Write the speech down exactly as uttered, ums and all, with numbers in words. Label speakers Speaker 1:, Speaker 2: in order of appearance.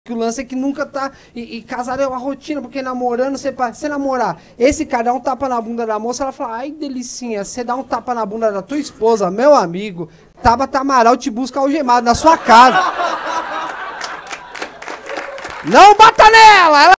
Speaker 1: Que o lance é que nunca tá... E, e casar é uma rotina, porque namorando, você, você namorar, esse cara dá um tapa na bunda da moça, ela fala, ai, delicinha, você dá um tapa na bunda da tua esposa, meu amigo, Tabata Amaral te busca algemado na sua casa. Não bata nela! Ela